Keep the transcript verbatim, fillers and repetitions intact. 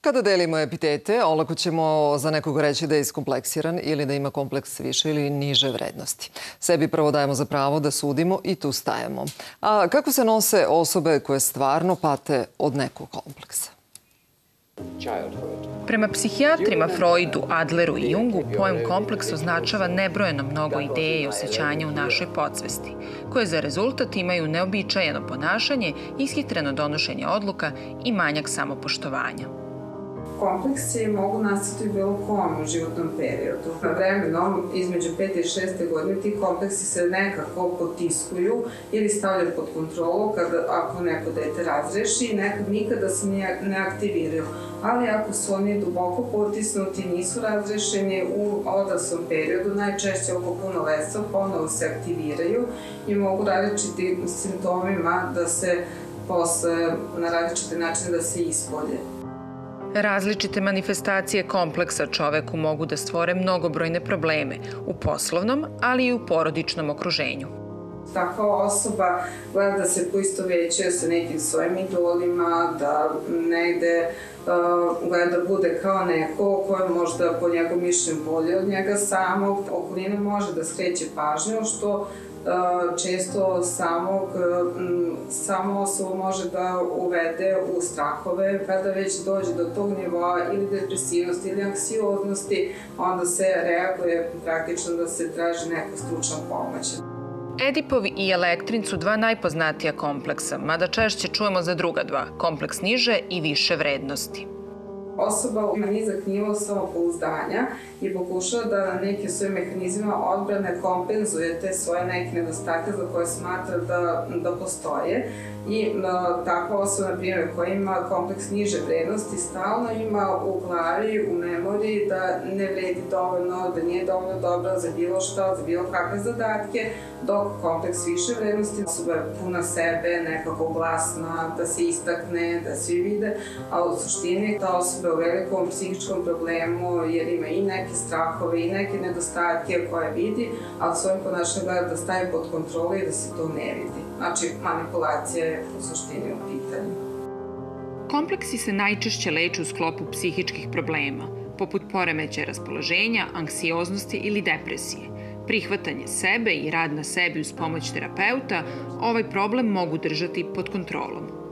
Kada delimo epitete, olako ćemo za nekog reći da je iskompleksiran ili da ima kompleks više ili niže vrednosti. Sebi prvo dajemo za pravo da sudimo i tu stajemo. A kako se nose osobe koje stvarno pate od nekog kompleksa? Prema psihijatrima Freudu, Adleru i Jungu, pojam kompleks označava nebrojeno mnogo ideje i osjećanja u našoj podsvesti, koje za rezultat imaju neobičajeno ponašanje, ishitreno donošenje odluka i manjak samopoštovanja. Kompleksi mogu nastati u bilo kom u životnom periodu. Na vremenom, između pete i šeste godine, ti kompleksi se nekako potiskuju ili stavljaju pod kontrolu kada, ako neko dete razreši, nekad nikada se ne aktiviraju. Ali ako su oni duboko potisnuti, nisu razrešeni u odraslom periodu, najčešće oko punoletstva, ponovo se aktiviraju i mogu različitim simptomima da se posle na različite načine da se ispolje. Različite manifestacije kompleksa čoveku mogu da stvore mnogobrojne probleme u poslovnom, ali i u porodičnom okruženju. Takva osoba gleda da se poistovećuje sa nekim svojim idolima, da negde uh, gleda da bude kao neko ko je možda po njegovom mišljenju bolje od njega samog. Okolina može da skreće pažnju, što često samog, samo osoba može da uvede u strahove. Kada već dođe do tog nivoa ili depresivnosti ili anksioznosti, onda se reaguje praktično da se traži neka stručna pomoć. Edipov i Elektrin su dva najpoznatija kompleksa, mada češće čujemo za druga dva, kompleks niže i više vrednosti. Osoba ima nizak nivo samopouzdanja i pokušava da na nekim svojim mehanizmima odbrane kompenzuje te svoje neke nedostatke za koje smatra da, da postoje. I a, takva osoba, na primjer, koja ima kompleks niže vrednosti, stalno ima u glavi, u memoriji da ne vredi dovoljno, da nije dovoljno dobra za bilo što, za bilo kakve zadatke, dok kompleks više vrednosti osoba je puna sebe, nekako glasna, da se istakne, da svi vide, a u suštini ta osoba je u velikom psihičkom problemu jer ima i neke strahove i neke nedostatke koje vidi, a svojim ponašanjem gleda da stavi pod kontrolu i da se to ne vidi. Znači, manipulacija je u suštini u pitanju. Kompleksi se najčešće leče u sklopu psihičkih problema, poput poremećaja raspoloženja, anksioznosti ili depresije. Prihvatanje sebe i rad na sebi uz pomoć terapeuta ovaj problem mogu držati pod kontrolom.